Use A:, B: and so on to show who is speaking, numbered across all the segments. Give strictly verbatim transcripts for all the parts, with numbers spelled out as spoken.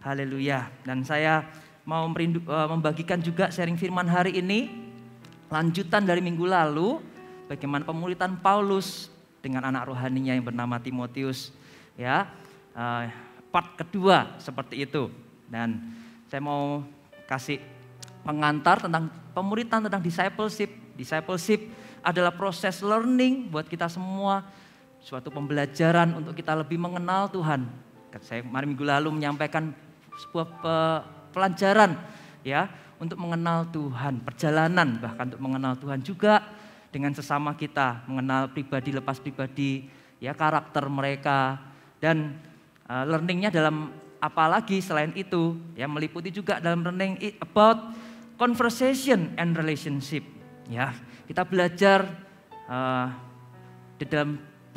A: Haleluya. Dan saya mau merindu, uh, membagikan juga sharing firman hari ini, lanjutan dari minggu lalu, bagaimana pemuritan Paulus dengan anak rohaninya yang bernama Timotius. Ya, uh, part kedua seperti itu. Dan saya mau kasih pengantar tentang pemuritan, tentang discipleship. Discipleship adalah proses learning buat kita semua, suatu pembelajaran untuk kita lebih mengenal Tuhan. Saya kemarin minggu lalu menyampaikan sebuah pelajaran ya untuk mengenal Tuhan, perjalanan bahkan untuk mengenal Tuhan juga dengan sesama kita, mengenal pribadi lepas pribadi, ya karakter mereka dan uh, learningnya dalam apalagi selain itu, ya meliputi juga dalam learning about conversation and relationship. Ya, kita belajar uh, di dalam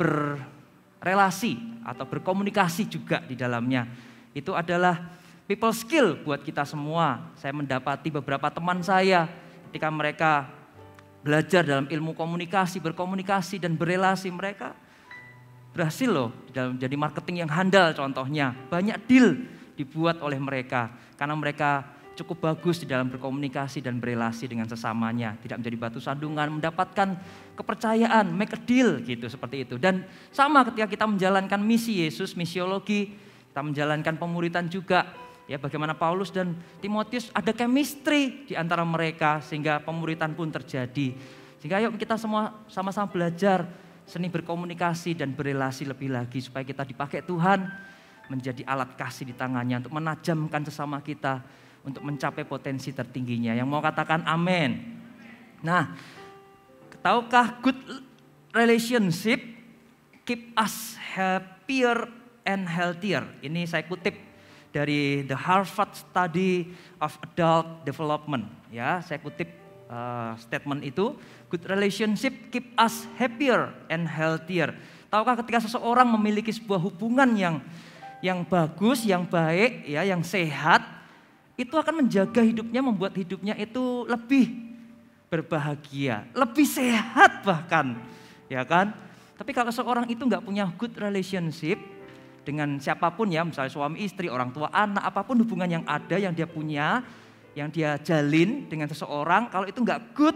A: berrelasi atau berkomunikasi juga di dalamnya. Itu adalah people skill buat kita semua. Saya mendapati beberapa teman saya ketika mereka belajar dalam ilmu komunikasi, berkomunikasi dan berelasi, mereka berhasil loh dalam jadi marketing yang handal contohnya. Banyak deal dibuat oleh mereka karena mereka cukup bagus di dalam berkomunikasi dan berelasi dengan sesamanya. Tidak menjadi batu sandungan, mendapatkan kepercayaan, make a deal gitu seperti itu. Dan sama ketika kita menjalankan misi Yesus, misiologi, kita menjalankan pemuritan juga. Ya, bagaimana Paulus dan Timotius ada chemistry di antara mereka sehingga pemuritan pun terjadi. Sehingga ayo kita semua sama-sama belajar seni berkomunikasi dan berelasi lebih lagi supaya kita dipakai Tuhan menjadi alat kasih di tangannya untuk menajamkan sesama kita untuk mencapai potensi tertingginya. Yang mau katakan amin. Nah, tahukah good relationship keep us happier and healthier? Ini saya kutip dari The Harvard Study of Adult Development. Ya, saya kutip uh, statement itu. Good relationship keep us happier and healthier. Tahukah ketika seseorang memiliki sebuah hubungan yang yang bagus, yang baik, ya, yang sehat, itu akan menjaga hidupnya, membuat hidupnya itu lebih berbahagia, lebih sehat bahkan, ya kan? Tapi kalau seorang itu nggak punya good relationship dengan siapapun ya, misalnya suami istri, orang tua anak, apapun hubungan yang ada, yang dia punya, yang dia jalin dengan seseorang, kalau itu nggak good,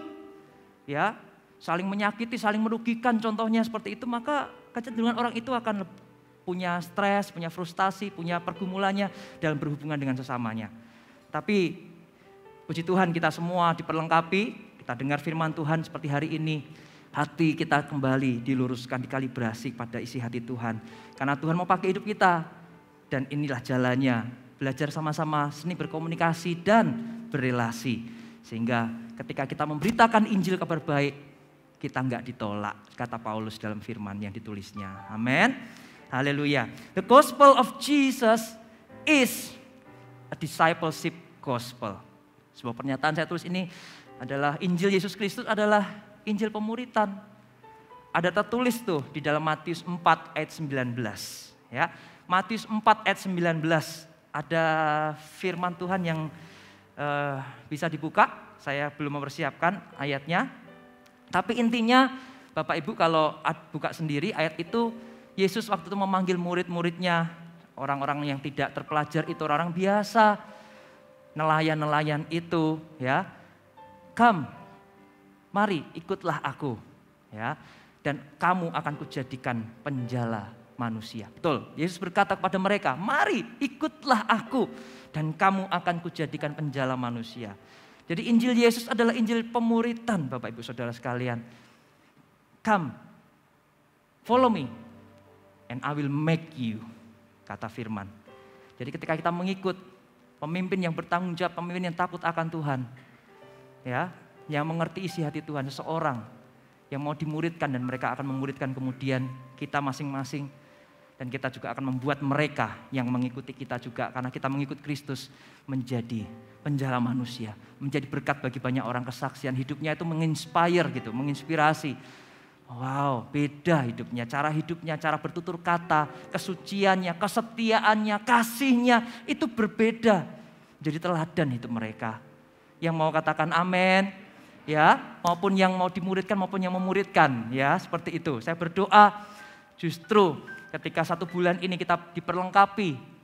A: ya, saling menyakiti, saling merugikan, contohnya seperti itu, maka kecenderungan orang itu akan punya stres, punya frustasi, punya pergumulannya dalam berhubungan dengan sesamanya. Tapi puji Tuhan kita semua diperlengkapi, kita dengar firman Tuhan seperti hari ini. Hati kita kembali diluruskan, dikalibrasi pada isi hati Tuhan. Karena Tuhan mau pakai hidup kita. Dan inilah jalannya, belajar sama-sama seni berkomunikasi dan berelasi. Sehingga ketika kita memberitakan Injil kabar baik, kita enggak ditolak, kata Paulus dalam firman yang ditulisnya. Amin. Haleluya. The gospel of Jesus is a discipleship gospel. Sebuah pernyataan saya tulis ini adalah Injil Yesus Kristus adalah Injil pemuritan. Ada tertulis tuh di dalam Matius empat ayat sembilan belas. Ya, Matius empat ayat sembilan belas ada firman Tuhan yang uh, bisa dibuka. Saya belum mempersiapkan ayatnya. Tapi intinya Bapak Ibu kalau buka sendiri ayat itu, Yesus waktu itu memanggil murid-muridnya, orang-orang yang tidak terpelajar itu, orang biasa, nelayan-nelayan itu, ya, come, mari ikutlah aku, ya, dan kamu akan kujadikan penjala manusia. Betul, Yesus berkata kepada mereka, mari ikutlah aku, dan kamu akan kujadikan penjala manusia. Jadi Injil Yesus adalah Injil pemuritan, Bapak Ibu Saudara sekalian. Come, follow me, and I will make you, kata firman. Jadi ketika kita mengikut pemimpin yang bertanggung jawab, pemimpin yang takut akan Tuhan, ya, yang mengerti isi hati Tuhan, seseorang yang mau dimuridkan dan mereka akan memuridkan kemudian kita masing-masing, dan kita juga akan membuat mereka yang mengikuti kita juga, karena kita mengikut Kristus, menjadi penjala manusia, menjadi berkat bagi banyak orang, kesaksian hidupnya itu menginspire gitu, menginspirasi. Wow, beda hidupnya, cara hidupnya, cara bertutur kata, kesuciannya, kesetiaannya, kasihnya, itu berbeda. Jadi teladan hidup mereka. Yang mau katakan amin, ya, maupun yang mau dimuridkan maupun yang memuridkan, ya, seperti itu. Saya berdoa justru ketika satu bulan ini kita diperlengkapi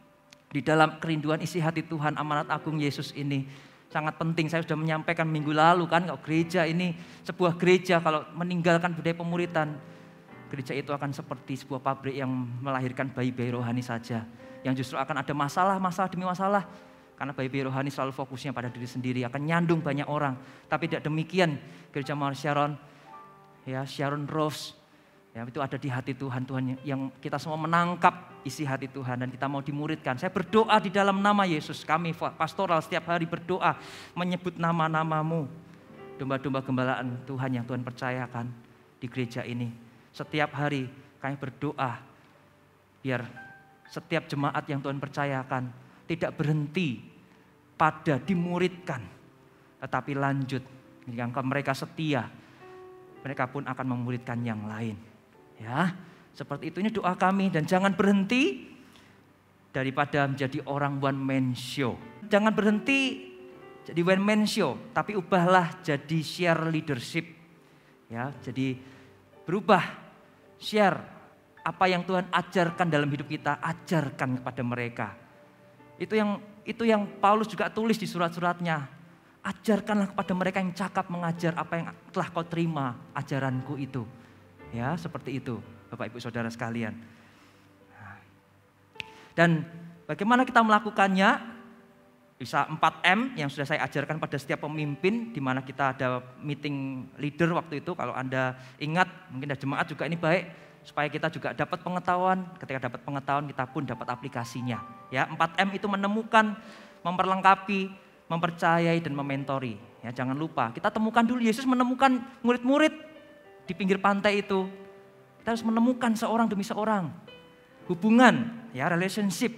A: Di dalam kerinduan isi hati Tuhan, amanat agung Yesus ini sangat penting. Saya sudah menyampaikan minggu lalu kan, kalau gereja ini, sebuah gereja kalau meninggalkan budaya pemuritan, gereja itu akan seperti sebuah pabrik yang melahirkan bayi-bayi rohani saja. Yang justru akan ada masalah, masalah demi masalah. Karena bayi-bayi rohani selalu fokusnya pada diri sendiri, akan nyandung banyak orang. Tapi tidak demikian gereja Mawar Sharon, ya Sharon Rose, ya, itu ada di hati Tuhan, Tuhan yang kita semua menangkap isi hati Tuhan dan kita mau dimuridkan. Saya berdoa di dalam nama Yesus, kami pastoral setiap hari berdoa menyebut nama-namamu. Domba-domba gembalaan Tuhan yang Tuhan percayakan di gereja ini. Setiap hari kami berdoa biar setiap jemaat yang Tuhan percayakan tidak berhenti pada dimuridkan, tetapi lanjut. Yang mereka setia, mereka pun akan memuridkan yang lain. Ya, seperti itu, ini doa kami. Dan jangan berhenti daripada menjadi orang one man show. Jangan berhenti jadi one man show, tapi ubahlah jadi share leadership. Ya, jadi berubah, share apa yang Tuhan ajarkan dalam hidup kita, ajarkan kepada mereka. Itu yang itu yang Paulus juga tulis di surat-suratnya. Ajarkanlah kepada mereka yang cakap mengajar apa yang telah kau terima, ajaranku itu. Ya, seperti itu Bapak Ibu Saudara sekalian. Dan bagaimana kita melakukannya? Bisa empat M yang sudah saya ajarkan pada setiap pemimpin, di mana kita ada meeting leader waktu itu. Kalau Anda ingat, mungkin ada jemaat juga ini baik, supaya kita juga dapat pengetahuan. Ketika dapat pengetahuan, kita pun dapat aplikasinya. Ya, empat M itu menemukan, memperlengkapi, mempercayai, dan mementori. Ya, jangan lupa, kita temukan dulu, Yesus menemukan murid-murid di pinggir pantai itu. Kita harus menemukan seorang demi seorang. Hubungan, ya, relationship,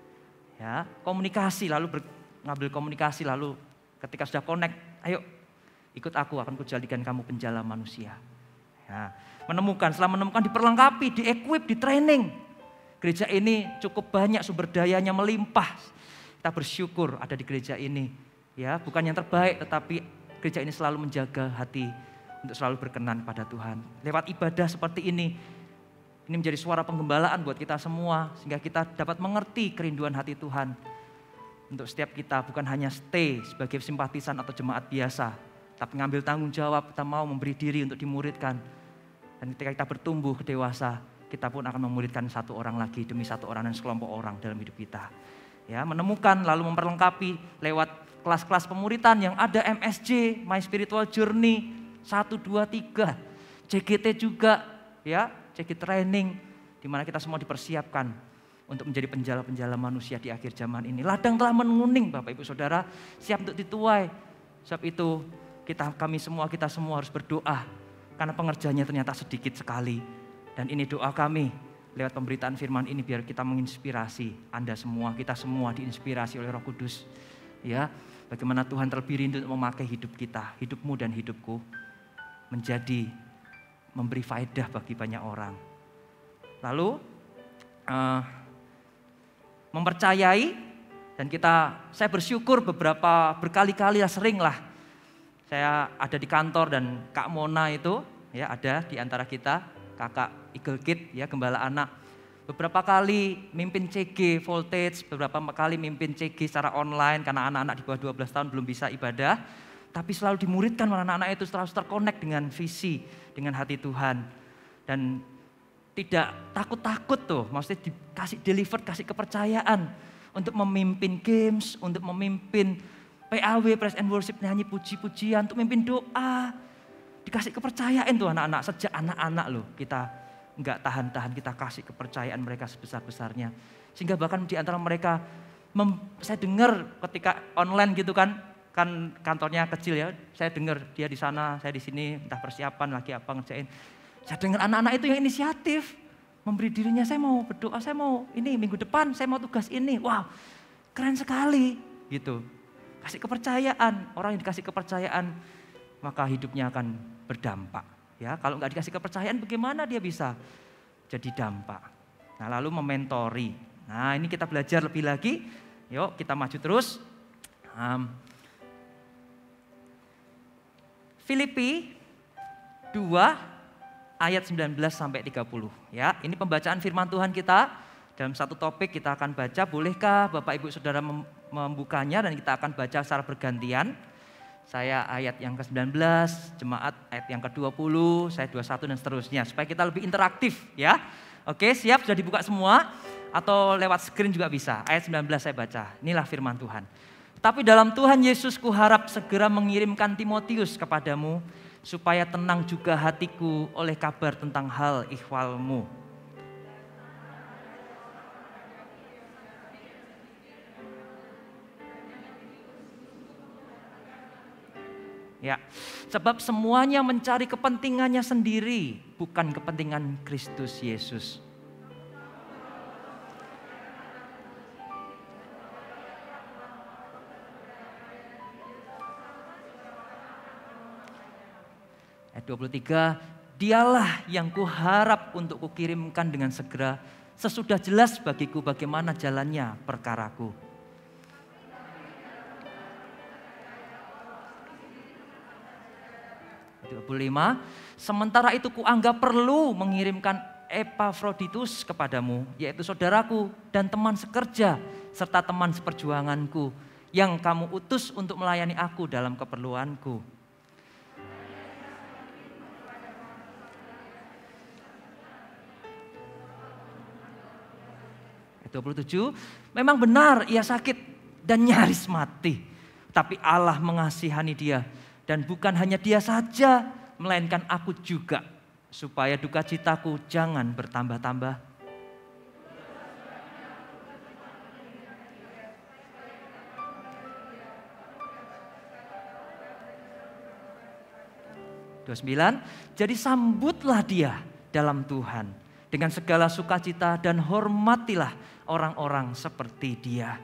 A: ya, komunikasi, lalu ber, ngambil komunikasi, lalu ketika sudah connect, ayo ikut aku, akan kujadikan kamu penjala manusia. Ya, menemukan, setelah menemukan diperlengkapi, di-equip, di-training. Gereja ini cukup banyak sumber dayanya, melimpah. Kita bersyukur ada di gereja ini. Ya, bukan yang terbaik, tetapi gereja ini selalu menjaga hati untuk selalu berkenan pada Tuhan. Lewat ibadah seperti ini, ini menjadi suara penggembalaan buat kita semua, sehingga kita dapat mengerti kerinduan hati Tuhan. Untuk setiap kita, bukan hanya stay sebagai simpatisan atau jemaat biasa, tapi ngambil tanggung jawab, kita mau memberi diri untuk dimuridkan. Dan ketika kita bertumbuh ke dewasa, kita pun akan memuridkan satu orang lagi demi satu orang dan sekelompok orang dalam hidup kita. Ya, menemukan lalu memperlengkapi lewat kelas-kelas pemuritan yang ada M S J, My Spiritual Journey, satu, dua, tiga, C G T juga, ya, C G T Training, di mana kita semua dipersiapkan untuk menjadi penjala-penjala manusia di akhir zaman ini. Ladang telah menguning, Bapak Ibu Saudara, siap untuk dituai. Sebab itu kita, kami semua, kita semua harus berdoa, karena pengerjaannya ternyata sedikit sekali. Dan ini doa kami lewat pemberitaan firman ini, biar kita menginspirasi Anda semua, kita semua diinspirasi oleh Roh Kudus. Ya, bagaimana Tuhan terlebih rindu untuk memakai hidup kita, hidupmu dan hidupku, menjadi memberi faedah bagi banyak orang. Lalu uh, mempercayai, dan kita, saya bersyukur beberapa berkali-kali lah, sering lah saya ada di kantor dan Kak Mona itu ya ada di antara kita, Kakak Eagle Kid ya, gembala anak. Beberapa kali mimpin C G Voltage, beberapa kali mimpin C G secara online karena anak-anak di bawah dua belas tahun belum bisa ibadah. Tapi selalu dimuridkan anak-anak itu, selalu terkonek dengan visi, dengan hati Tuhan. Dan tidak takut-takut tuh, maksudnya dikasih deliver, kasih kepercayaan untuk memimpin games, untuk memimpin P A W, praise and worship, nyanyi puji-pujian, untuk memimpin doa. Dikasih kepercayaan tuh anak-anak, sejak anak-anak loh kita nggak tahan-tahan, kita kasih kepercayaan mereka sebesar-besarnya. Sehingga bahkan di antara mereka, mem, saya dengar ketika online gitu kan, kan kantornya kecil ya, saya dengar dia di sana, saya di sini, entah persiapan lagi apa ngerjain. Saya dengar anak-anak itu yang inisiatif, memberi dirinya, saya mau berdoa, saya mau ini minggu depan, saya mau tugas ini. Wow, keren sekali gitu. Kasih kepercayaan, orang yang dikasih kepercayaan, maka hidupnya akan berdampak. Ya, kalau nggak dikasih kepercayaan, bagaimana dia bisa jadi dampak? Nah, lalu mementori. Nah, ini kita belajar lebih lagi. Yuk, kita maju terus. Um, Filipi dua ayat sembilan belas sampai tiga puluh. Ya, ini pembacaan firman Tuhan kita Dalam satu topik kita akan baca, bolehkah Bapak Ibu Saudara membukanya dan kita akan baca secara bergantian. Saya ayat yang ke sembilan belas, jemaat ayat yang ke dua puluh, saya dua puluh satu dan seterusnya. Supaya kita lebih interaktif ya. Oke, siap, sudah dibuka semua? Atau lewat screen juga bisa. Ayat sembilan belas saya baca, inilah firman Tuhan. Tapi dalam Tuhan Yesus kuharap segera mengirimkan Timotius kepadamu, supaya tenang juga hatiku oleh kabar tentang hal ikhwalmu. Ya, sebab semuanya mencari kepentingannya sendiri, bukan kepentingan Kristus Yesus. Ayat dua puluh tiga, dialah yang kuharap untuk kukirimkan dengan segera, sesudah jelas bagiku bagaimana jalannya perkaraku. dua puluh lima, sementara itu kuanggap perlu mengirimkan Epafroditus kepadamu, yaitu saudaraku dan teman sekerja, serta teman seperjuanganku, yang kamu utus untuk melayani aku dalam keperluanku. dua puluh tujuh, memang benar ia sakit dan nyaris mati, tapi Allah mengasihani dia, dan bukan hanya dia saja, melainkan aku juga, supaya duka citaku jangan bertambah-tambah. dua puluh sembilan, jadi sambutlah dia dalam Tuhan dengan segala sukacita dan hormatilah orang-orang seperti dia.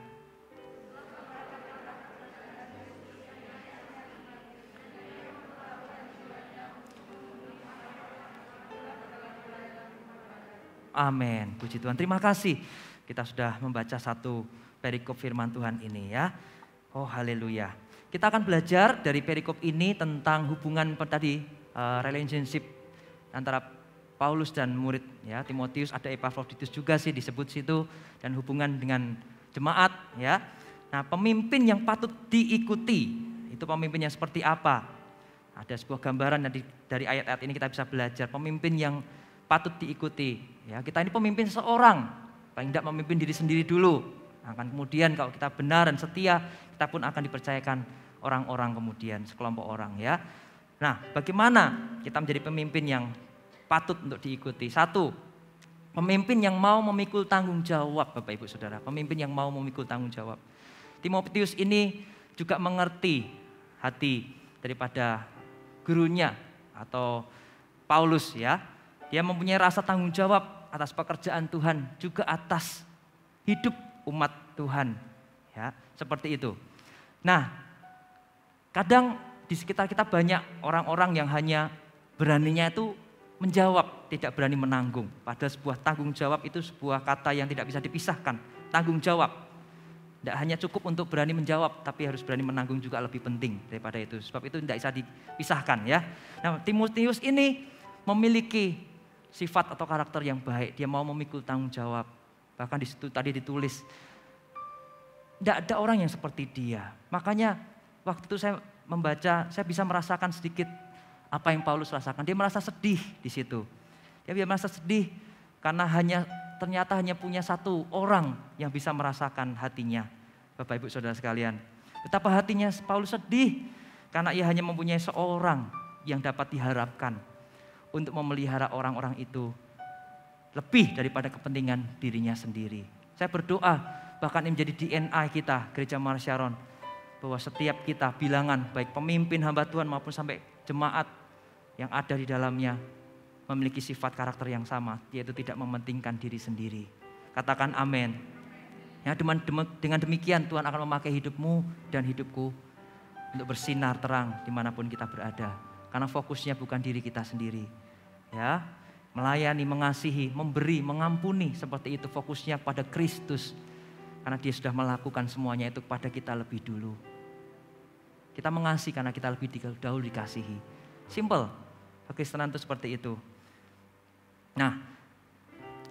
A: Amin. Puji Tuhan. Terima kasih. Kita sudah membaca satu perikop firman Tuhan ini ya. Oh haleluya. Kita akan belajar dari perikop ini tentang hubungan tadi uh, relationship antara Paulus dan murid ya, Timotius, ada Epafroditus juga sih disebut situ, dan hubungan dengan jemaat ya. Nah, pemimpin yang patut diikuti, itu pemimpinnya seperti apa? Ada sebuah gambaran dari, dari ayat-ayat ini kita bisa belajar pemimpin yang patut diikuti ya. Kita ini pemimpin seorang, paling tidak memimpin diri sendiri dulu. Akan kemudian kalau kita benar dan setia, kita pun akan dipercayakan orang-orang kemudian, sekelompok orang ya. Nah, bagaimana kita menjadi pemimpin yang patut untuk diikuti? Satu, pemimpin yang mau memikul tanggung jawab, Bapak Ibu Saudara. Pemimpin yang mau memikul tanggung jawab. Timotius ini juga mengerti hati daripada gurunya atau Paulus ya. Dia mempunyai rasa tanggung jawab atas pekerjaan Tuhan, juga atas hidup umat Tuhan. Ya, seperti itu. Nah, kadang di sekitar kita banyak orang-orang yang hanya beraninya itu menjawab, tidak berani menanggung. Padahal sebuah tanggung jawab itu sebuah kata yang tidak bisa dipisahkan. Tanggung jawab. Tidak hanya cukup untuk berani menjawab, tapi harus berani menanggung juga lebih penting daripada itu. Sebab itu tidak bisa dipisahkan ya. Nah, Timotius ini memiliki sifat atau karakter yang baik. Dia mau memikul tanggung jawab. Bahkan di situ tadi ditulis, tidak ada orang yang seperti dia. Makanya waktu itu saya membaca, saya bisa merasakan sedikit apa yang Paulus rasakan. Dia merasa sedih di situ. Dia, dia merasa sedih karena hanya ternyata hanya punya satu orang yang bisa merasakan hatinya. Bapak Ibu Saudara sekalian, betapa hatinya Paulus sedih karena ia hanya mempunyai seorang yang dapat diharapkan untuk memelihara orang-orang itu lebih daripada kepentingan dirinya sendiri. Saya berdoa bahkan ini menjadi D N A kita Gereja Muara Syaron, bahwa setiap kita bilangan baik pemimpin hamba Tuhan maupun sampai jemaat yang ada di dalamnya memiliki sifat karakter yang sama, yaitu tidak mementingkan diri sendiri. Katakan amin. Ya, dengan demikian Tuhan akan memakai hidupmu dan hidupku untuk bersinar terang dimanapun kita berada. Karena fokusnya bukan diri kita sendiri. Ya, melayani, mengasihi, memberi, mengampuni, seperti itu fokusnya pada Kristus. Karena dia sudah melakukan semuanya itu kepada kita lebih dulu. Kita mengasihi karena kita lebih dahulu dikasihi. Simple. Kekristenan itu seperti itu. Nah,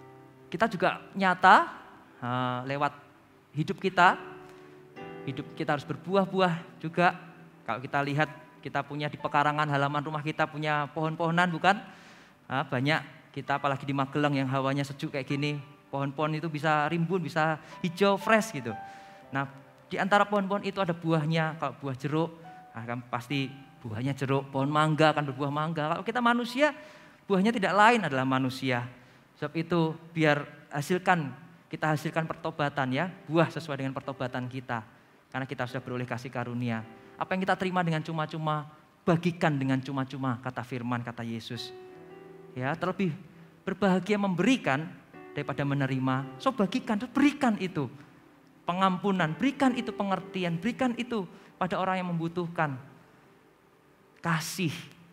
A: kita juga nyata uh, lewat hidup kita. Hidup kita harus berbuah-buah juga. Kalau kita lihat, kita punya di pekarangan halaman rumah kita punya pohon-pohonan, bukan? Nah, banyak kita apalagi di Magelang yang hawanya sejuk kayak gini, pohon-pohon itu bisa rimbun, bisa hijau, fresh gitu. Nah, di antara pohon-pohon itu ada buahnya. Kalau buah jeruk, nah kan pasti buahnya jeruk. Pohon mangga akan berbuah mangga. Kalau kita manusia, buahnya tidak lain adalah manusia. Sebab itu biar hasilkan, kita hasilkan pertobatan ya, buah sesuai dengan pertobatan kita. Karena kita sudah beroleh kasih karunia. Apa yang kita terima dengan cuma-cuma, bagikan dengan cuma-cuma, kata firman, kata Yesus. Ya, terlebih berbahagia memberikan daripada menerima. So bagikan, berikan itu pengampunan, berikan itu pengertian, berikan itu pada orang yang membutuhkan. Kasih.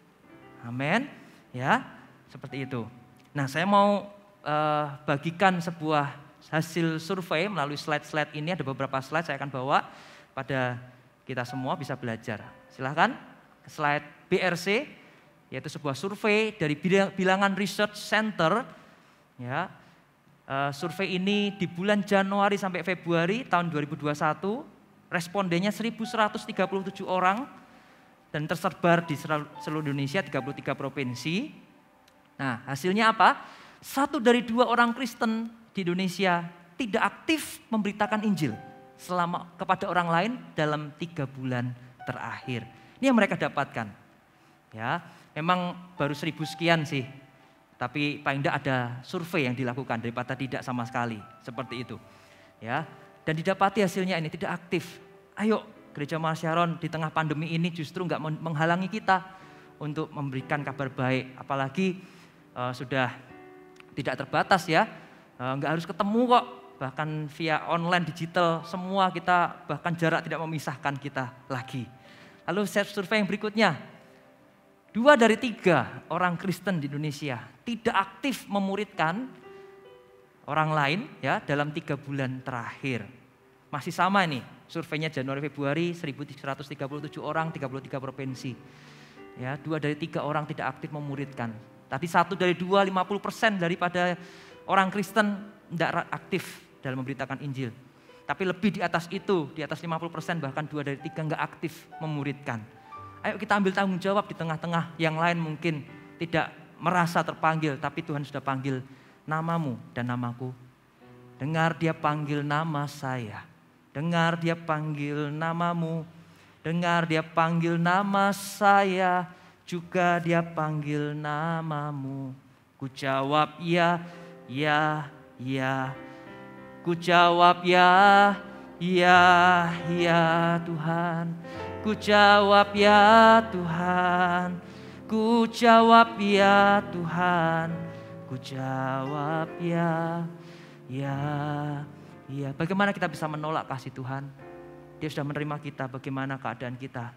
A: Amin. Ya, seperti itu. Nah, saya mau uh, bagikan sebuah hasil survei melalui slide-slide ini. Ada beberapa slide saya akan bawa pada kita semua bisa belajar. Silahkan ke slide B R C, yaitu sebuah survei dari Bilangan Research Center. Ya, uh, survei ini di bulan Januari sampai Februari tahun dua ribu dua puluh satu, respondennya seribu seratus tiga puluh tujuh orang dan tersebar di seluruh Indonesia, tiga puluh tiga provinsi. Nah, hasilnya apa? Satu dari dua orang Kristen di Indonesia tidak aktif memberitakan Injil selama kepada orang lain dalam tiga bulan terakhir. Ini yang mereka dapatkan. Ya, memang baru seribu sekian sih, tapi paling tidak ada survei yang dilakukan daripada tidak sama sekali, seperti itu. Ya, dan didapati hasilnya ini tidak aktif. Ayo, Gereja Marsyaron di tengah pandemi ini justru nggak menghalangi kita untuk memberikan kabar baik, apalagi uh, sudah tidak terbatas ya, uh, nggak harus ketemu kok. Bahkan via online digital semua kita, bahkan jarak tidak memisahkan kita lagi. Lalu survei yang berikutnya, dua dari tiga orang Kristen di Indonesia tidak aktif memuridkan orang lain ya dalam tiga bulan terakhir. Masih sama ini, surveinya Januari Februari seribu seratus tiga puluh tujuh orang, tiga puluh tiga provinsi. Ya, dua dari tiga orang tidak aktif memuridkan. Tadi satu dari dua, lima puluh persen daripada orang Kristen tidak aktif dalam memberitakan Injil. Tapi lebih di atas itu, di atas lima puluh persen bahkan dua dari tiga enggak aktif memuridkan. Ayo kita ambil tanggung jawab di tengah-tengah yang lain mungkin tidak merasa terpanggil, tapi Tuhan sudah panggil namamu dan namaku. Dengar dia panggil nama saya, dengar dia panggil namamu, dengar dia panggil nama saya, juga dia panggil namamu. Ku jawab ya, ya, ya. Ku jawab ya, ya, ya Tuhan. Ku jawab ya Tuhan. Ku jawab ya Tuhan. Ku jawab ya, ya, ya. Bagaimana kita bisa menolak kasih Tuhan? Dia sudah menerima kita, bagaimana keadaan kita?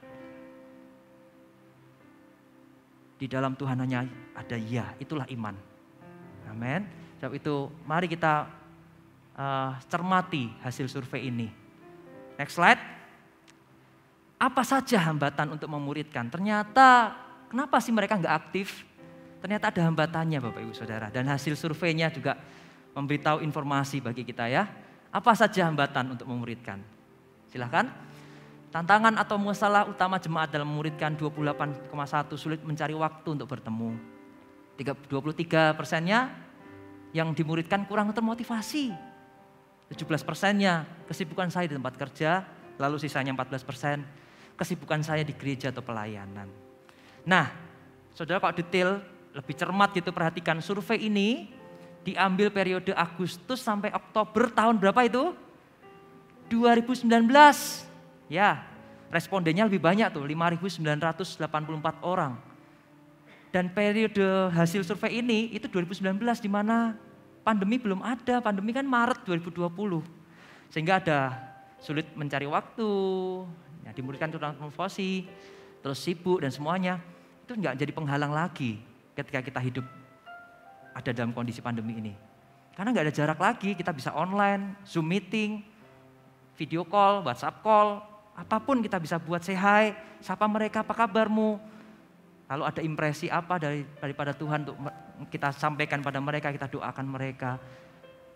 A: Di dalam Tuhan hanya ada ya, itulah iman. Amin. Sebab itu mari kita Uh, cermati hasil survei ini. Next slide. Apa saja hambatan untuk memuridkan? Ternyata kenapa sih mereka nggak aktif? Ternyata ada hambatannya Bapak Ibu Saudara. Dan hasil surveinya juga memberitahu informasi bagi kita ya. Apa saja hambatan untuk memuridkan? Silahkan. Tantangan atau masalah utama jemaat dalam memuridkan dua puluh delapan koma satu sulit mencari waktu untuk bertemu. dua puluh tiga persennya yang dimuridkan kurang termotivasi. tujuh belas persennya kesibukan saya di tempat kerja, lalu sisanya empat belas persen kesibukan saya di gereja atau pelayanan. Nah, saudara kalau detail, lebih cermat gitu perhatikan survei ini diambil periode Agustus sampai Oktober tahun berapa itu? dua ribu sembilan belas. Ya, respondennya lebih banyak tuh, lima ribu sembilan ratus delapan puluh empat orang. Dan periode hasil survei ini itu dua ribu sembilan belas di mana pandemi belum ada, pandemi kan Maret dua ribu dua puluh. Sehingga ada sulit mencari waktu, ya, dimuridkan tentang motivasi, terus sibuk dan semuanya. Itu enggak jadi penghalang lagi ketika kita hidup ada dalam kondisi pandemi ini. Karena enggak ada jarak lagi, kita bisa online, Zoom meeting, video call, WhatsApp call, apapun kita bisa buat, say hi, sapa mereka, apa kabarmu. Lalu ada impresi apa dari daripada Tuhan untuk kita sampaikan pada mereka, kita doakan mereka.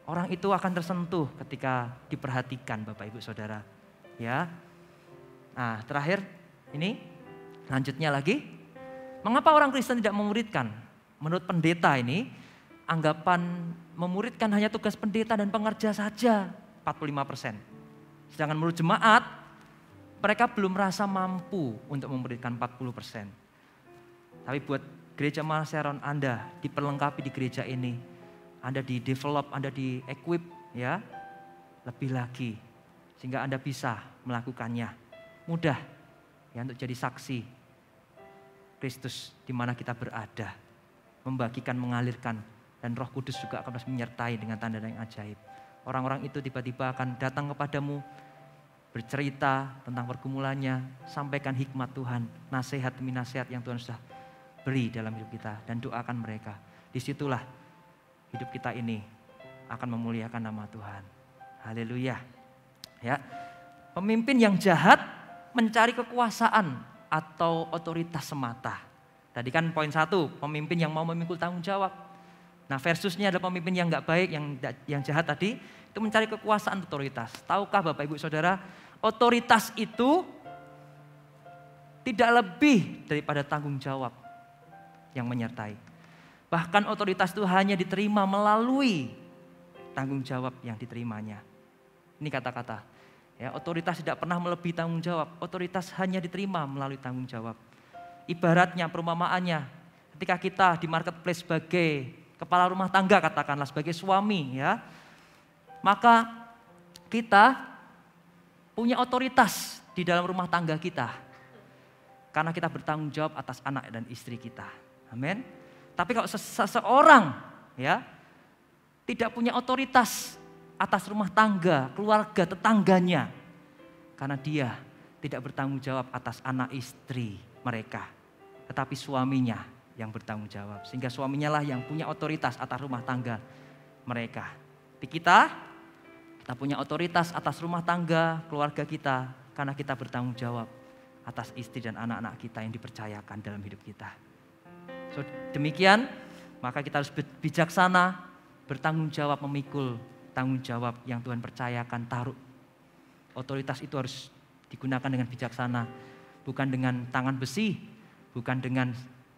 A: Orang itu akan tersentuh ketika diperhatikan Bapak Ibu Saudara. Ya. Nah, terakhir ini lanjutnya lagi. Mengapa orang Kristen tidak memuridkan? Menurut pendeta ini, anggapan memuridkan hanya tugas pendeta dan pengerja saja, empat puluh lima persen. Sedangkan menurut jemaat, mereka belum merasa mampu untuk memuridkan empat puluh persen. Tapi buat gereja Maseron Anda diperlengkapi di gereja ini, Anda di develop, Anda di equip ya, lebih lagi sehingga Anda bisa melakukannya. Mudah ya untuk jadi saksi Kristus di mana kita berada, membagikan, mengalirkan, dan Roh Kudus juga akan terus menyertai dengan tanda yang ajaib. Orang-orang itu tiba-tiba akan datang kepadamu, bercerita tentang pergumulannya, sampaikan hikmat Tuhan, nasihat demi nasihat yang Tuhan sudah beri dalam hidup kita, dan doakan mereka. Disitulah hidup kita ini akan memuliakan nama Tuhan. Haleluya. Ya, pemimpin yang jahat mencari kekuasaan atau otoritas semata. Tadi kan poin satu, pemimpin yang mau memikul tanggung jawab. Nah versusnya adalah pemimpin yang nggak baik, yang yang jahat tadi, itu mencari kekuasaan otoritas. Tahukah Bapak Ibu Saudara, otoritas itu tidak lebih daripada tanggung jawab yang menyertai. Bahkan otoritas itu hanya diterima melalui tanggung jawab yang diterimanya. Ini kata-kata. Ya, otoritas tidak pernah melebihi tanggung jawab. Otoritas hanya diterima melalui tanggung jawab. Ibaratnya, perumpamaannya, ketika kita di marketplace sebagai kepala rumah tangga, katakanlah sebagai suami, ya, maka kita punya otoritas di dalam rumah tangga kita, karena kita bertanggung jawab atas anak dan istri kita. Amin. Tapi kalau seseorang, ya, tidak punya otoritas atas rumah tangga, keluarga, tetangganya, karena dia tidak bertanggung jawab atas anak istri mereka, tetapi suaminya yang bertanggung jawab, sehingga suaminya lah yang punya otoritas atas rumah tangga mereka. Di kita, kita punya otoritas atas rumah tangga, keluarga kita, karena kita bertanggung jawab atas istri dan anak-anak kita yang dipercayakan dalam hidup kita. So, demikian, maka kita harus bijaksana, bertanggung jawab, memikul tanggung jawab yang Tuhan percayakan, taruh. Otoritas itu harus digunakan dengan bijaksana, bukan dengan tangan besi, bukan dengan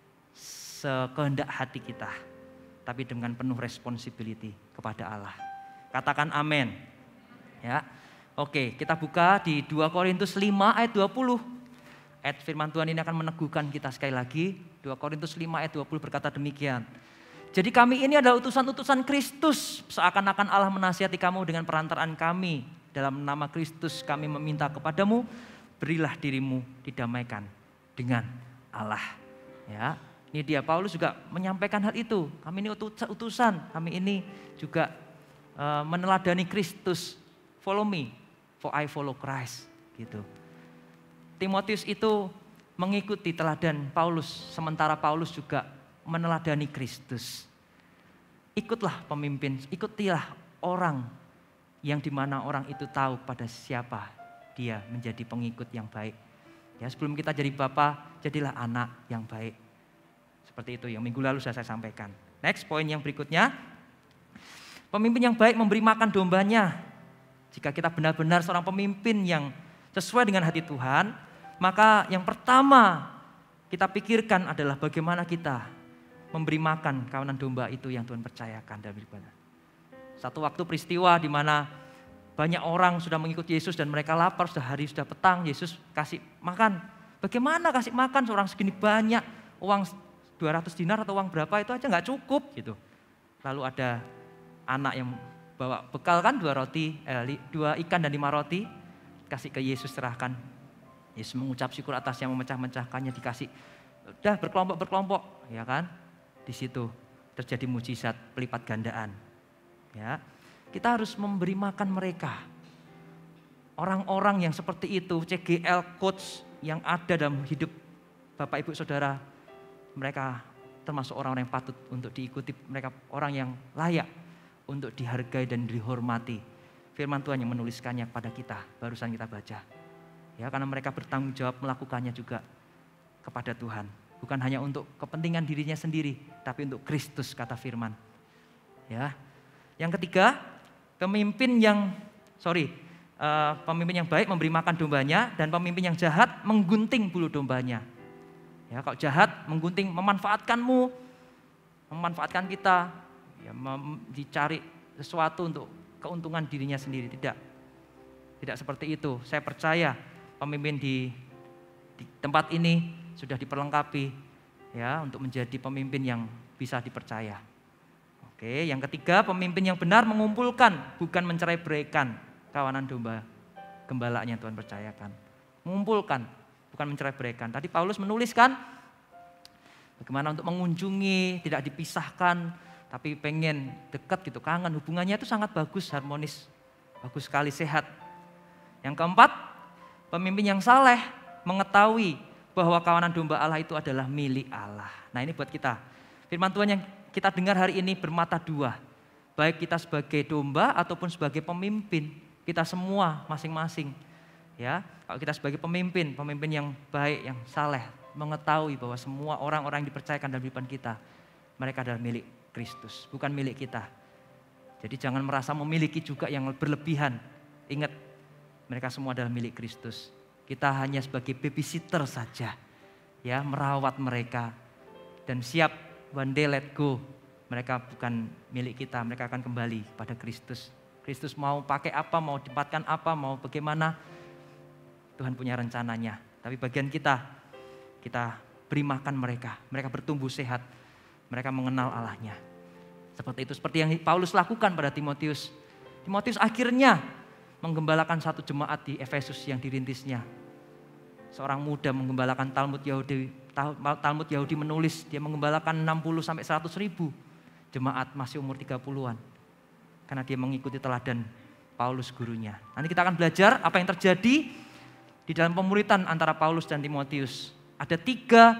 A: sekehendak hati kita, tapi dengan penuh responsibility kepada Allah. Katakan amin. Ya. Oke, kita buka di dua Korintus lima ayat dua puluh. Ayat firman Tuhan ini akan meneguhkan kita sekali lagi. dua Korintus lima ayat dua puluh berkata demikian. Jadi kami ini adalah utusan-utusan Kristus, seakan-akan Allah menasihati kamu dengan perantaraan kami. Dalam nama Kristus kami meminta kepadamu, berilah dirimu didamaikan dengan Allah. Ya, ini dia Paulus juga menyampaikan hal itu. Kami ini utusan, kami ini juga uh, meneladani Kristus. Follow me, for I follow Christ. Gitu. Timotius itu mengikuti teladan Paulus, sementara Paulus juga meneladani Kristus. Ikutlah pemimpin, ikutilah orang yang dimana orang itu tahu pada siapa dia menjadi pengikut yang baik. Ya, sebelum kita jadi bapak, jadilah anak yang baik. Seperti itu yang minggu lalu sudah saya sampaikan. Next, poin yang berikutnya. Pemimpin yang baik memberi makan dombanya. Jika kita benar-benar seorang pemimpin yang sesuai dengan hati Tuhan, maka yang pertama kita pikirkan adalah bagaimana kita memberi makan kawanan domba itu yang Tuhan percayakan dalam hidup kita. Satu waktu peristiwa di mana banyak orang sudah mengikuti Yesus dan mereka lapar, sudah hari, sudah petang, Yesus kasih makan. Bagaimana kasih makan seorang segini banyak, uang dua ratus dinar atau uang berapa itu aja nggak cukup gitu. Lalu ada anak yang bawa bekal kan dua roti, eh, dua ikan dan lima roti, kasih ke Yesus, serahkan. Yesus mengucap syukur atas yang memecah-mecahkannya, dikasih. Udah berkelompok-berkelompok, ya kan? Di situ terjadi mujizat pelipat gandaan. Ya, kita harus memberi makan mereka. Orang-orang yang seperti itu, C G L coach yang ada dalam hidup Bapak Ibu Saudara, mereka termasuk orang-orang yang patut untuk diikuti, mereka orang yang layak untuk dihargai dan dihormati. Firman Tuhan yang menuliskannya kepada kita, barusan kita baca. Ya, karena mereka bertanggung jawab melakukannya juga kepada Tuhan. Bukan hanya untuk kepentingan dirinya sendiri, tapi untuk Kristus, kata firman. Ya. Yang ketiga, Pemimpin yang, sorry, uh, pemimpin yang baik memberi makan dombanya, dan pemimpin yang jahat menggunting bulu dombanya. Ya, kalau jahat menggunting, memanfaatkanmu, memanfaatkan kita, ya, mem- dicari sesuatu untuk keuntungan dirinya sendiri. Tidak, tidak seperti itu. Saya percaya pemimpin di, di tempat ini sudah diperlengkapi, ya, untuk menjadi pemimpin yang bisa dipercaya. Oke, yang ketiga, pemimpin yang benar mengumpulkan, bukan mencerai-beraikan kawanan domba gembalanya. Tuhan percayakan, mengumpulkan, bukan mencerai-beraikan. Tadi Paulus menuliskan bagaimana untuk mengunjungi, tidak dipisahkan, tapi pengen dekat gitu, kangen, hubungannya itu sangat bagus, harmonis, bagus sekali, sehat. Yang keempat, pemimpin yang saleh mengetahui bahwa kawanan domba Allah itu adalah milik Allah. Nah, ini buat kita. Firman Tuhan yang kita dengar hari ini bermata dua. Baik kita sebagai domba ataupun sebagai pemimpin. Kita semua masing-masing. Ya, kalau kita sebagai pemimpin, pemimpin yang baik, yang saleh, mengetahui bahwa semua orang-orang yang dipercayakan dalam kehidupan kita, mereka adalah milik Kristus, bukan milik kita. Jadi jangan merasa memiliki juga yang berlebihan. Ingat, mereka semua adalah milik Kristus. Kita hanya sebagai babysitter saja, ya, merawat mereka dan siap one day let go. Mereka bukan milik kita, mereka akan kembali pada Kristus. Kristus mau pakai apa, mau tempatkan apa, mau bagaimana, Tuhan punya rencananya. Tapi bagian kita, kita beri makan mereka, mereka bertumbuh sehat, mereka mengenal Allahnya. Seperti itu, seperti yang Paulus lakukan pada Timotius. Timotius akhirnya menggembalakan satu jemaat di Efesus yang dirintisnya. Seorang muda menggembalakan Talmud Yahudi. Talmud Yahudi menulis dia menggembalakan enam puluh sampai seratus ribu jemaat masih umur tiga puluhan. Karena dia mengikuti teladan Paulus gurunya. Nanti kita akan belajar apa yang terjadi di dalam pemuritan antara Paulus dan Timotius. Ada tiga,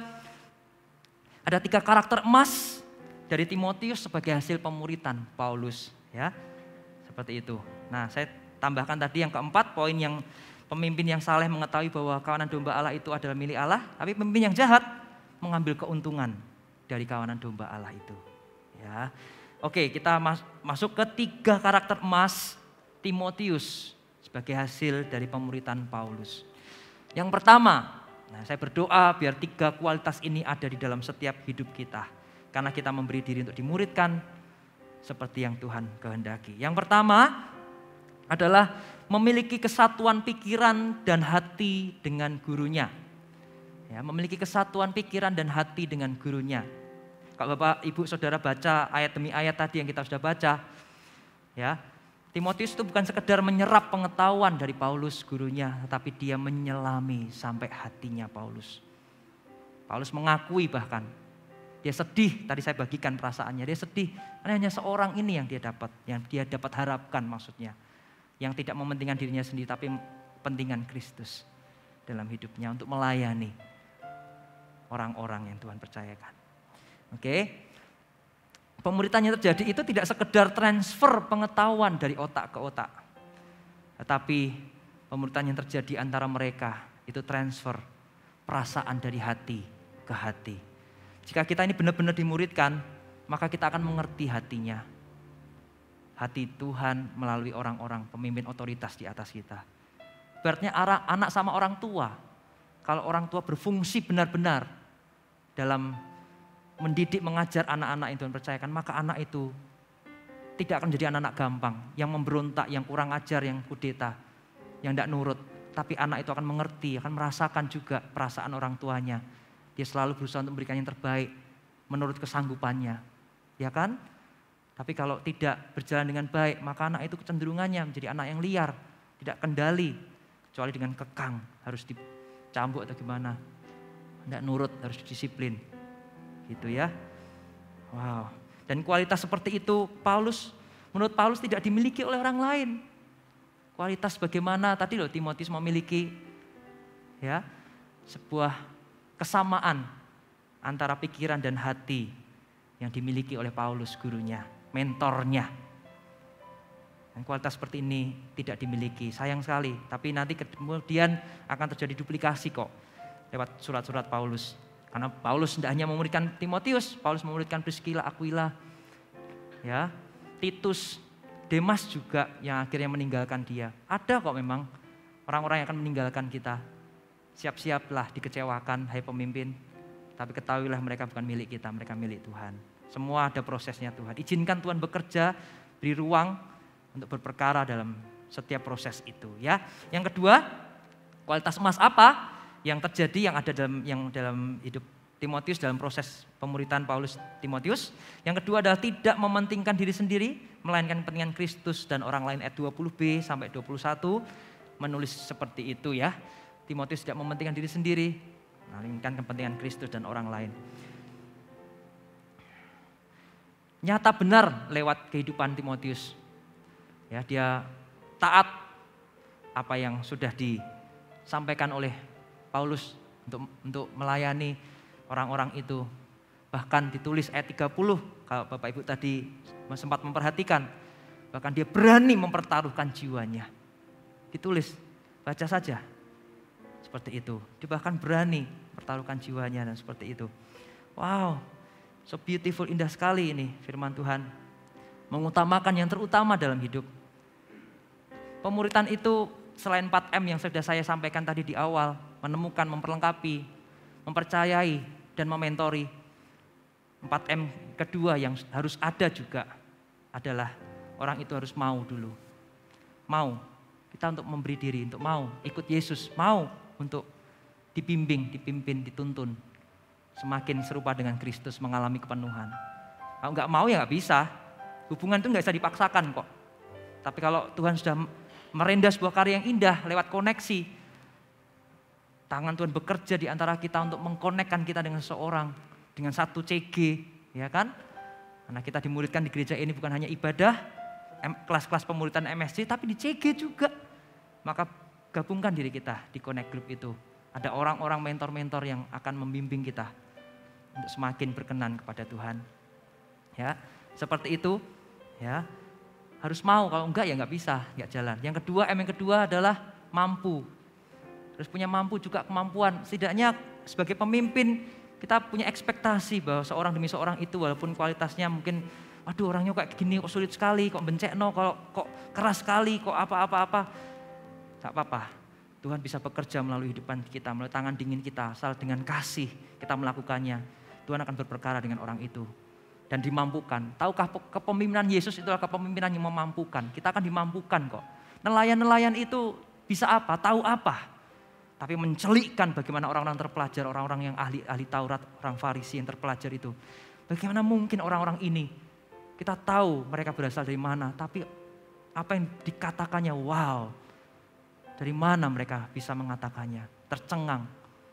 A: ada tiga karakter emas dari Timotius sebagai hasil pemuritan Paulus. Ya, seperti itu. Nah, saya tambahkan tadi yang keempat, poin yang pemimpin yang saleh mengetahui bahwa kawanan domba Allah itu adalah milik Allah, tapi pemimpin yang jahat mengambil keuntungan dari kawanan domba Allah itu. Ya, oke, kita mas- masuk ke tiga karakter emas Timotius sebagai hasil dari pemuritan Paulus. Yang pertama, nah saya berdoa biar tiga kualitas ini ada di dalam setiap hidup kita, karena kita memberi diri untuk dimuridkan seperti yang Tuhan kehendaki. Yang pertama adalah memiliki kesatuan pikiran dan hati dengan gurunya. Ya, memiliki kesatuan pikiran dan hati dengan gurunya. Kalau Bapak, Ibu, Saudara baca ayat demi ayat tadi yang kita sudah baca, ya, Timotius itu bukan sekedar menyerap pengetahuan dari Paulus gurunya, tetapi dia menyelami sampai hatinya Paulus. Paulus mengakui bahkan, dia sedih, tadi saya bagikan perasaannya, dia sedih, karena hanya seorang ini yang dia dapat, yang dia dapat harapkan maksudnya. Yang tidak mementingkan dirinya sendiri, tapi kepentingan Kristus dalam hidupnya untuk melayani orang-orang yang Tuhan percayakan. Oke, pemuritan yang terjadi itu tidak sekedar transfer pengetahuan dari otak ke otak, tetapi pemuritan yang terjadi antara mereka itu transfer perasaan dari hati ke hati. Jika kita ini benar-benar dimuridkan, maka kita akan mengerti hatinya. Hati Tuhan melalui orang-orang pemimpin otoritas di atas kita. Berarti anak sama orang tua, kalau orang tua berfungsi benar-benar dalam mendidik, mengajar anak-anak yang Tuhan percayakan, maka anak itu tidak akan menjadi anak-anak gampang, yang memberontak, yang kurang ajar, yang kudeta, yang tidak nurut. Tapi anak itu akan mengerti, akan merasakan juga perasaan orang tuanya. Dia selalu berusaha untuk memberikan yang terbaik menurut kesanggupannya, ya kan? Tapi kalau tidak berjalan dengan baik, maka anak itu kecenderungannya menjadi anak yang liar, tidak kendali, kecuali dengan kekang, harus dicambuk atau gimana. Tidak nurut, harus disiplin. Gitu ya. Wow. Dan kualitas seperti itu Paulus, menurut Paulus tidak dimiliki oleh orang lain. Kualitas bagaimana tadi loh Timotius memiliki ya sebuah kesamaan antara pikiran dan hati yang dimiliki oleh Paulus gurunya, mentornya. Dan kualitas seperti ini tidak dimiliki, sayang sekali. Tapi nanti kemudian akan terjadi duplikasi kok lewat surat-surat Paulus. Karena Paulus tidak hanya memuridkan Timotius, Paulus memuridkan Priscilla, Aquila, ya, Titus, Demas juga yang akhirnya meninggalkan dia. Ada kok memang orang-orang yang akan meninggalkan kita. Siap-siaplah dikecewakan, hai pemimpin. Tapi ketahuilah mereka bukan milik kita, mereka milik Tuhan. Semua ada prosesnya Tuhan. Izinkan Tuhan bekerja, beri ruang untuk berperkara dalam setiap proses itu. Ya. Yang kedua, kualitas emas apa yang terjadi yang ada dalam yang dalam hidup Timotius dalam proses pemuritan Paulus Timotius. Yang kedua adalah tidak mementingkan diri sendiri, melainkan kepentingan Kristus dan orang lain. Ayat dua puluh b sampai dua puluh satu menulis seperti itu ya. Timotius tidak mementingkan diri sendiri, melainkan kepentingan Kristus dan orang lain. Nyata benar lewat kehidupan Timotius. Ya, dia taat apa yang sudah disampaikan oleh Paulus untuk untuk melayani orang-orang itu. Bahkan ditulis ayat tiga puluh, kalau Bapak Ibu tadi sempat memperhatikan, bahkan dia berani mempertaruhkan jiwanya. Ditulis, baca saja. Seperti itu. Dia bahkan berani mempertaruhkan jiwanya dan seperti itu. Wow, so beautiful, indah sekali ini firman Tuhan. Mengutamakan yang terutama dalam hidup. Pemuritan itu selain empat M yang sudah saya sampaikan tadi di awal, menemukan, memperlengkapi, mempercayai, dan mementori. empat M kedua yang harus ada juga adalah orang itu harus mau dulu. Mau, kita untuk memberi diri, untuk mau ikut Yesus, mau untuk dibimbing, dipimpin, dituntun. Semakin serupa dengan Kristus, mengalami kepenuhan. Kalau nggak mau ya nggak bisa. Hubungan itu nggak bisa dipaksakan kok. Tapi kalau Tuhan sudah merendah sebuah karya yang indah lewat koneksi, tangan Tuhan bekerja di antara kita untuk mengkonekkan kita dengan seseorang, dengan satu C G, ya kan? Karena kita dimuridkan di gereja ini bukan hanya ibadah, kelas-kelas pemuritan M S C, tapi di C G juga. Maka gabungkan diri kita di Connect Group itu. Ada orang-orang mentor-mentor yang akan membimbing kita untuk semakin berkenan kepada Tuhan. Ya, seperti itu. Ya, harus mau. Kalau enggak ya enggak bisa, enggak jalan. Yang kedua, M yang kedua adalah mampu. Terus punya mampu juga kemampuan. Setidaknya sebagai pemimpin kita punya ekspektasi bahwa seorang demi seorang itu walaupun kualitasnya mungkin aduh orangnya kayak gini kok sulit sekali, kok bencekno, kok, kok keras sekali, kok apa-apa-apa. Gak apa-apa. Tuhan bisa bekerja melalui hidupan kita, melalui tangan dingin kita. Asal dengan kasih kita melakukannya. Tuhan akan berperkara dengan orang itu. Dan dimampukan. Tahukah kepemimpinan Yesus itu adalah kepemimpinan yang memampukan. Kita akan dimampukan kok. Nelayan-nelayan itu bisa apa? Tahu apa? Tapi mencelikkan bagaimana orang-orang terpelajar, orang-orang yang ahli ahli Taurat, orang Farisi yang terpelajar itu. Bagaimana mungkin orang-orang ini, kita tahu mereka berasal dari mana, tapi apa yang dikatakannya, wow. Dari mana mereka bisa mengatakannya? Tercengang.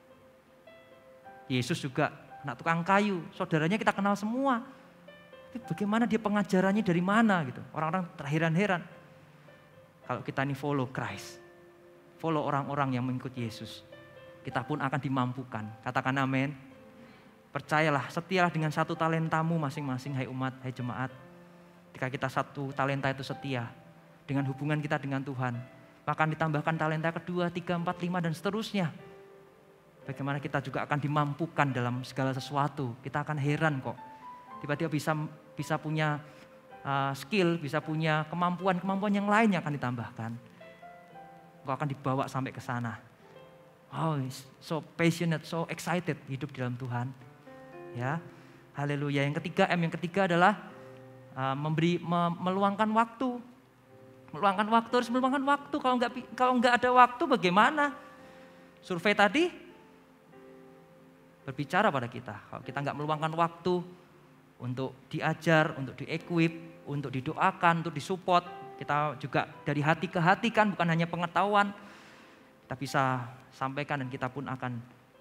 A: Yesus juga anak tukang kayu, saudaranya kita kenal semua. Tapi bagaimana dia pengajarannya dari mana gitu. Orang-orang terheran-heran. Kalau kita ini follow Christ. Follow orang-orang yang mengikut Yesus. Kita pun akan dimampukan. Katakan amin. Percayalah, setialah dengan satu talentamu masing-masing, hai umat, hai jemaat. Jika kita satu talenta itu setia dengan hubungan kita dengan Tuhan, maka ditambahkan talenta kedua, tiga, empat, lima, dan seterusnya. Bagaimana kita juga akan dimampukan dalam segala sesuatu. Kita akan heran kok. Tiba-tiba bisa bisa punya uh, skill, bisa punya kemampuan-kemampuan yang lain yang akan ditambahkan. Engkau akan dibawa sampai ke sana. Oh, so passionate, so excited hidup di dalam Tuhan. Ya, haleluya. Yang ketiga, M yang ketiga adalah uh, memberi, me, meluangkan waktu. Meluangkan waktu, harus meluangkan waktu. Kalau enggak, kalau enggak ada waktu bagaimana? Survei tadi berbicara pada kita. Kalau kita enggak meluangkan waktu untuk diajar, untuk di-equip, untuk didoakan, untuk disupport, kita juga dari hati ke hati kan, bukan hanya pengetahuan. Kita bisa sampaikan dan kita pun akan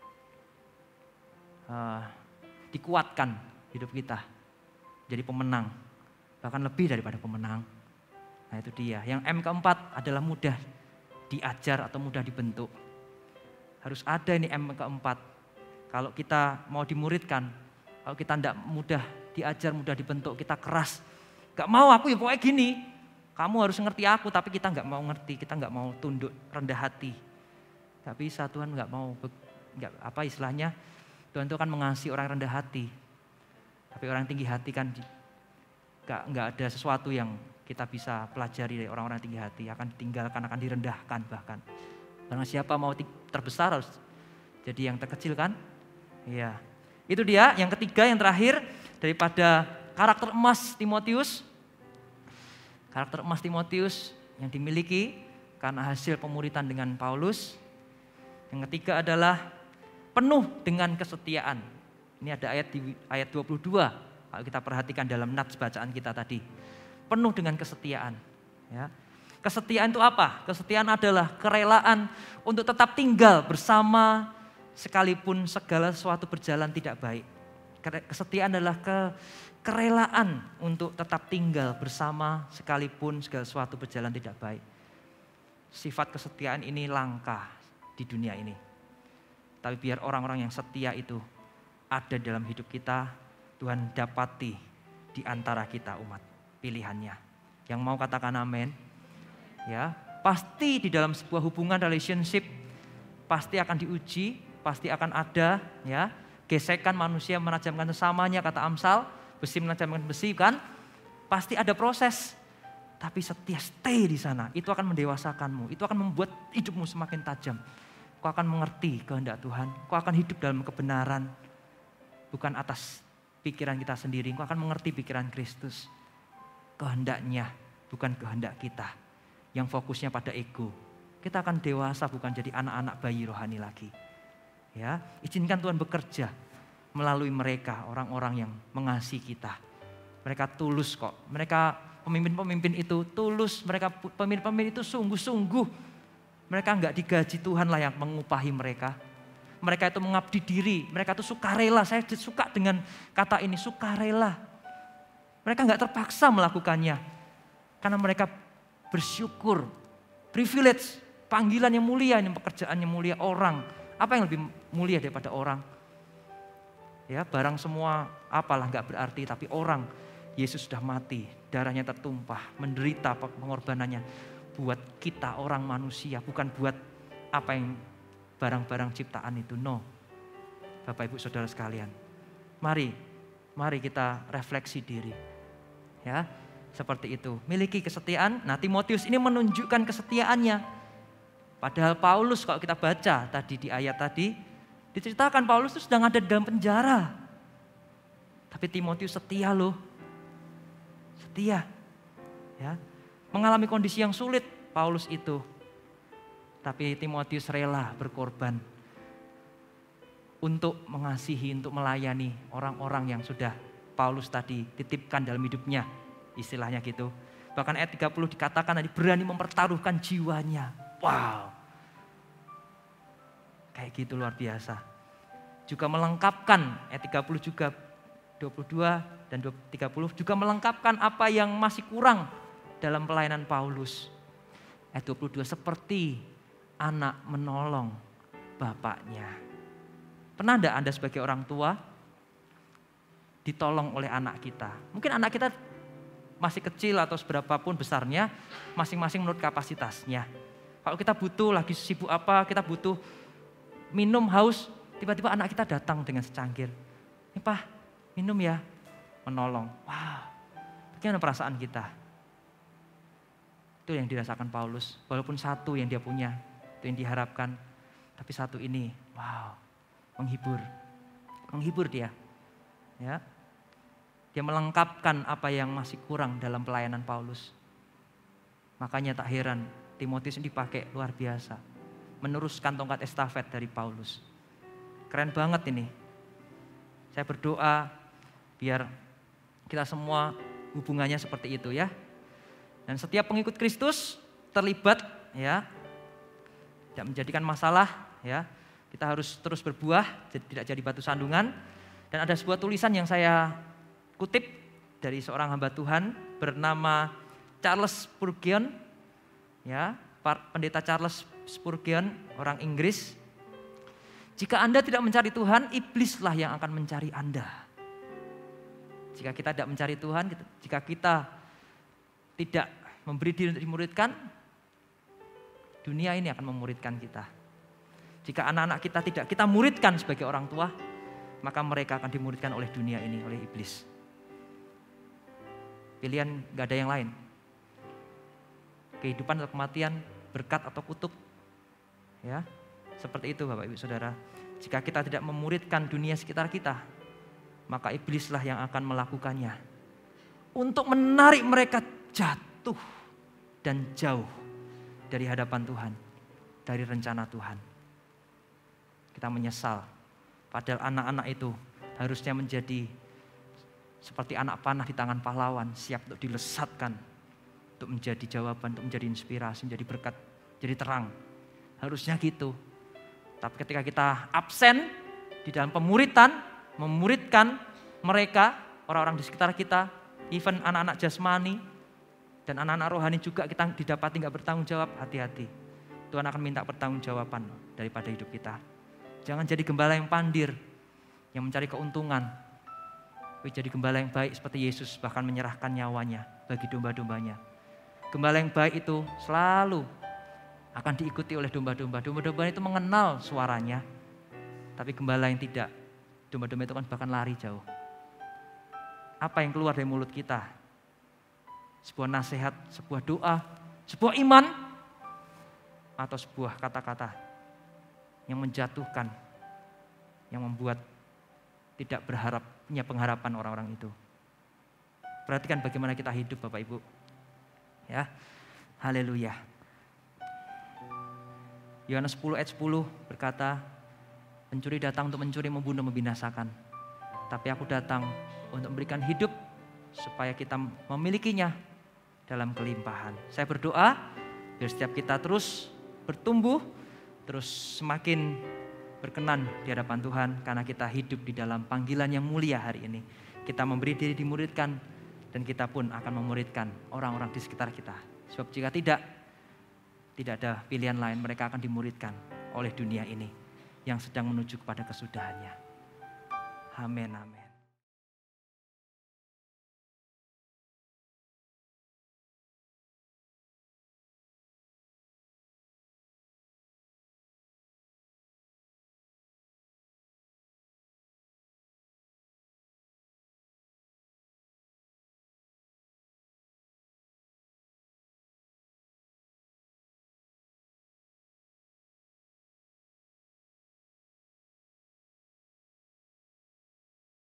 A: uh, dikuatkan hidup kita. Jadi pemenang, bahkan lebih daripada pemenang. Nah itu dia. Yang M keempat adalah mudah diajar atau mudah dibentuk. Harus ada ini M keempat. Kalau kita mau dimuridkan, kalau kita tidak mudah diajar, mudah dibentuk, kita keras. Gak mau aku ya pokoknya gini. Kamu harus ngerti aku, tapi kita nggak mau ngerti, kita nggak mau tunduk, rendah hati. Gak bisa, Tuhan nggak mau, nggak apa istilahnya, Tuhan itu kan mengasihi orang rendah hati. Tapi orang tinggi hati kan nggak nggak ada sesuatu yang kita bisa pelajari dari orang-orang tinggi hati, akan ditinggalkan, akan direndahkan bahkan. Karena siapa mau terbesar harus jadi yang terkecil kan? Iya. Itu dia yang ketiga, yang terakhir daripada karakter emas Timotius. Karakter emas Timotius yang dimiliki karena hasil pemuritan dengan Paulus. Yang ketiga adalah penuh dengan kesetiaan. Ini ada ayat di ayat dua puluh dua kalau kita perhatikan dalam nats bacaan kita tadi. Penuh dengan kesetiaan. Ya. Kesetiaan itu apa? Kesetiaan adalah kerelaan untuk tetap tinggal bersama sekalipun segala sesuatu berjalan tidak baik. Kesetiaan adalah ke, kerelaan untuk tetap tinggal bersama sekalipun segala sesuatu berjalan tidak baik. Sifat kesetiaan ini langka di dunia ini. Tapi biar orang-orang yang setia itu ada dalam hidup kita, Tuhan dapati di antara kita umat pilihannya. Yang mau katakan amin. Ya, pasti di dalam sebuah hubungan relationship pasti akan diuji, pasti akan ada ya, gesekan manusia menajamkan sesamanya kata Amsal, besi menajamkan besi kan? Pasti ada proses. Tapi setia stay di sana, itu akan mendewasakanmu, itu akan membuat hidupmu semakin tajam. Kau akan mengerti kehendak Tuhan, kau akan hidup dalam kebenaran, bukan atas pikiran kita sendiri, kau akan mengerti pikiran Kristus. Kehendaknya, bukan kehendak kita, yang fokusnya pada ego. Kita akan dewasa, bukan jadi anak-anak bayi rohani lagi. Ya, izinkan Tuhan bekerja melalui mereka, orang-orang yang mengasihi kita. Mereka tulus kok, mereka pemimpin-pemimpin itu tulus, mereka pemimpin-pemimpin itu sungguh-sungguh. Mereka enggak digaji, Tuhan lah yang mengupahi mereka. Mereka itu mengabdi diri, mereka itu sukarela. Saya suka dengan kata ini, sukarela. Mereka enggak terpaksa melakukannya, karena mereka bersyukur, privilege, panggilan yang mulia, ini pekerjaan yang mulia orang. Apa yang lebih mulia daripada orang? Ya, barang semua apalah enggak berarti, tapi orang, Yesus sudah mati, darahnya tertumpah, menderita pengorbanannya buat kita orang manusia, bukan buat apa yang barang-barang ciptaan itu. No, Bapak Ibu Saudara sekalian, mari, mari kita refleksi diri. Ya, seperti itu. Miliki kesetiaan. Nah, Timotius ini menunjukkan kesetiaannya. Padahal Paulus kalau kita baca tadi di ayat tadi, diceritakan Paulus itu sedang ada di dalam penjara. Tapi Timotius setia loh. Setia. Ya. Mengalami kondisi yang sulit Paulus itu. Tapi Timotius rela berkorban untuk mengasihi, untuk melayani orang-orang yang sudah Paulus tadi titipkan dalam hidupnya, istilahnya gitu. Bahkan ayat tiga puluh dikatakan tadi berani mempertaruhkan jiwanya. Wow. Kayak gitu luar biasa. Juga melengkapkan, ayat tiga puluh juga, dua puluh dua dan tiga puluh juga melengkapkan apa yang masih kurang dalam pelayanan Paulus. Ayat dua puluh dua, seperti anak menolong bapaknya. Pernah enggak Anda sebagai orang tua ditolong oleh anak kita? Mungkin anak kita masih kecil atau seberapapun besarnya, masing-masing menurut kapasitasnya. Kalau kita butuh, lagi sibuk apa, kita butuh minum, haus, tiba-tiba anak kita datang dengan secangkir. Ini Pak, minum ya, menolong. Wow, bagaimana perasaan kita? Itu yang dirasakan Paulus, walaupun satu yang dia punya, itu yang diharapkan. Tapi satu ini, wow, menghibur, menghibur dia. Ya, dia melengkapkan apa yang masih kurang dalam pelayanan Paulus. Makanya tak heran Timotius ini dipakai luar biasa, meneruskan tongkat estafet dari Paulus. Keren banget ini. Saya berdoa biar kita semua hubungannya seperti itu ya. Dan setiap pengikut Kristus terlibat ya, tidak menjadikan masalah ya. Kita harus terus berbuah, tidak jadi batu sandungan. Dan ada sebuah tulisan yang saya kutip dari seorang hamba Tuhan bernama Charles Spurgeon, ya, pendeta Charles Spurgeon, orang Inggris. Jika Anda tidak mencari Tuhan, iblislah yang akan mencari Anda. Jika kita tidak mencari Tuhan, jika kita tidak memberi diri untuk dimuridkan, dunia ini akan memuridkan kita. Jika anak-anak kita tidak kita muridkan sebagai orang tua, maka mereka akan dimuridkan oleh dunia ini, oleh iblis. Pilihan gak ada yang lain. kehidupan atau kematian, berkat atau kutuk. Ya, seperti itu Bapak Ibu Saudara. Jika kita tidak memuridkan dunia sekitar kita, maka iblislah yang akan melakukannya untuk menarik mereka jatuh dan jauh dari hadapan Tuhan, dari rencana Tuhan. Kita menyesal, padahal anak-anak itu harusnya menjadi seperti anak panah di tangan pahlawan, siap untuk dilesatkan, untuk menjadi jawaban, untuk menjadi inspirasi, menjadi berkat, jadi terang. Harusnya gitu. Tapi ketika kita absen di dalam pemuritan, memuridkan mereka, orang-orang di sekitar kita, even anak-anak jasmani dan anak-anak rohani juga kita didapati nggak bertanggung jawab, hati-hati. Tuhan akan minta pertanggungjawaban daripada hidup kita. Jangan jadi gembala yang pandir, yang mencari keuntungan. Tapi jadi gembala yang baik seperti Yesus, bahkan menyerahkan nyawanya bagi domba-dombanya. Gembala yang baik itu selalu akan diikuti oleh domba-domba. Domba-domba itu mengenal suaranya. Tapi gembala yang tidak, domba-domba itu kan bahkan lari jauh. Apa yang keluar dari mulut kita? Sebuah nasihat, sebuah doa, sebuah iman, atau sebuah kata-kata yang menjatuhkan, yang membuat tidak berharap, punya pengharapan orang-orang itu. Perhatikan bagaimana kita hidup Bapak Ibu. Ya, haleluya. Yohanes sepuluh ayat sepuluh berkata, pencuri datang untuk mencuri, membunuh, membinasakan. Tapi aku datang untuk memberikan hidup supaya kita memilikinya dalam kelimpahan. Saya berdoa biar setiap kita terus bertumbuh, terus semakin berkenan di hadapan Tuhan karena kita hidup di dalam panggilan yang mulia hari ini. Kita memberi diri dimuridkan dan kita pun akan memuridkan orang-orang di sekitar kita. Sebab jika tidak, tidak ada pilihan lain, mereka akan dimuridkan oleh dunia ini yang sedang menuju kepada kesudahannya. Amin, amin.